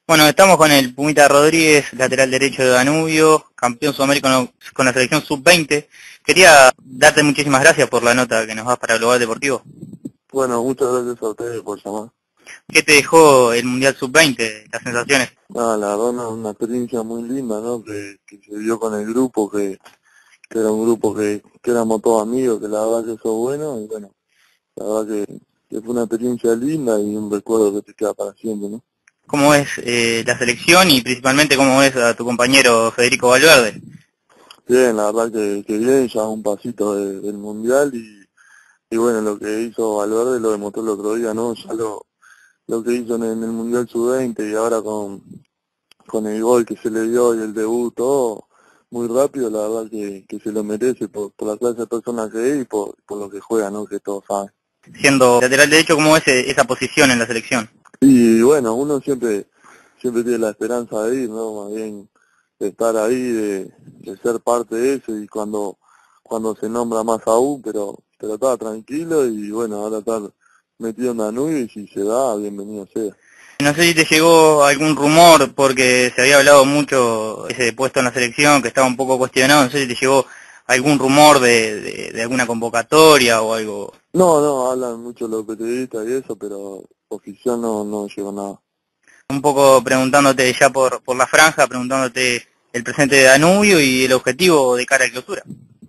Bueno, estamos con el Pumita Rodríguez, lateral derecho de Danubio, campeón sudamericano con la selección sub-20. Quería darte muchísimas gracias por la nota que nos das para Global Deportivo. Bueno, muchas gracias a ustedes por llamar. ¿Qué te dejó el Mundial sub-20, las sensaciones? La verdad una experiencia muy linda, ¿no? Que se dio con el grupo, que era un grupo que éramos todos amigos, que la verdad que eso es bueno, y bueno, la verdad que fue una experiencia linda y un recuerdo que te queda para siempre, ¿no? ¿Cómo ves la selección y principalmente cómo ves a tu compañero Federico Valverde? Bien, la verdad que bien, ya un pasito del Mundial y bueno, lo que hizo Valverde lo demostró el otro día, ¿no? Ya lo que hizo en el Mundial Sub-20 y ahora con el gol que se le dio y el debut, todo muy rápido, la verdad que se lo merece por la clase de persona que es y por lo que juega, ¿no? Que todos saben. Siendo lateral derecho, ¿cómo ves esa posición en la selección? Y bueno, uno siempre tiene la esperanza de ir, ¿no? Más bien de estar ahí, de ser parte de eso y cuando se nombra más aún, pero estaba tranquilo y bueno, ahora estar metido en la nube y si se da, bienvenido sea. No sé si te llegó algún rumor, porque se había hablado mucho ese puesto en la selección, que estaba un poco cuestionado, no sé si te llegó algún rumor de alguna convocatoria o algo. No, hablan mucho los periodistas y eso, pero oficial no llegó nada. Un poco preguntándote ya por la franja, preguntándote el presente de Danubio y el objetivo de cara a clausura.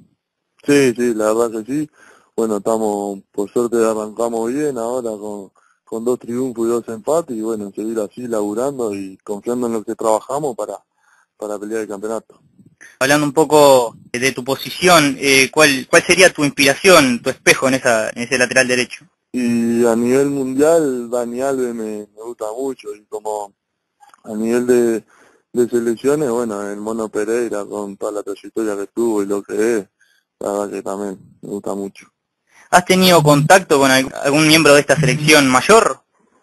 Sí, la verdad que sí. Bueno, por suerte arrancamos bien ahora con 2 triunfos y 2 empates y bueno, seguir así laburando y confiando en lo que trabajamos para pelear el campeonato. Hablando un poco de tu posición, ¿cuál sería tu inspiración, tu espejo en ese lateral derecho? Y a nivel mundial, Dani Alves me gusta mucho y como a nivel de selecciones, bueno, el Mono Pereira con toda la trayectoria que tuvo y lo que es, la verdad que también me gusta mucho. ¿Has tenido contacto con algún miembro de esta selección mayor?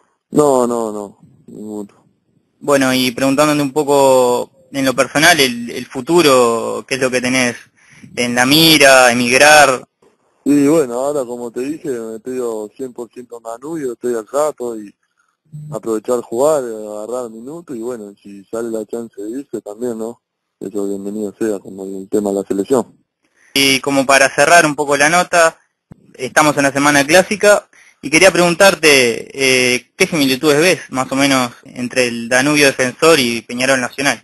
No, ninguno. Bueno, y preguntándote un poco en lo personal, el futuro, ¿qué es lo que tenés en la mira, emigrar? Y bueno, ahora como te dije, me estoy 100% en Danubio, estoy acá, estoy aprovechar jugar, agarrar minutos y bueno, si sale la chance de irse también, ¿no? Eso bienvenido sea, como el tema de la selección. Y como para cerrar un poco la nota, estamos en la semana clásica y quería preguntarte qué similitudes ves más o menos entre el Danubio Defensor y Peñarol Nacional.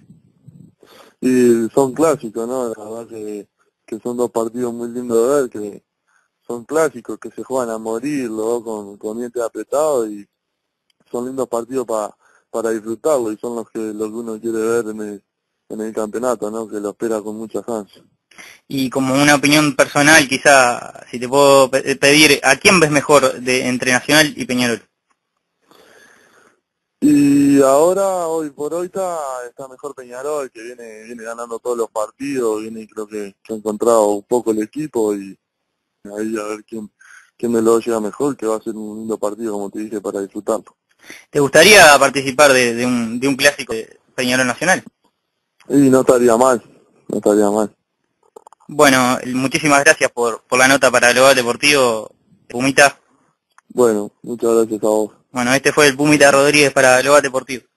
Y son clásicos, ¿no? La verdad que son 2 partidos muy lindos de ver, que son clásicos, que se juegan a morir, los dos con dientes apretados y son lindos partidos para disfrutarlo y son los que uno quiere ver en el campeonato, ¿no? Que lo espera con muchas ansias. Y como una opinión personal, quizá, si te puedo pedir, ¿a quién ves mejor entre Nacional y Peñarol? Y ahora, hoy por hoy, está mejor Peñarol, que viene ganando todos los partidos, creo que ha encontrado un poco el equipo y ahí a ver quién me lo llega mejor, que va a ser un lindo partido, como te dije, para disfrutarlo. ¿Te gustaría participar de un clásico de Peñarol Nacional? Y no estaría mal, no estaría mal. Bueno, muchísimas gracias por la nota para Global Deportivo, Pumita. Bueno, muchas gracias a vos. Bueno, este fue el Pumita Rodríguez para Global Deportivo.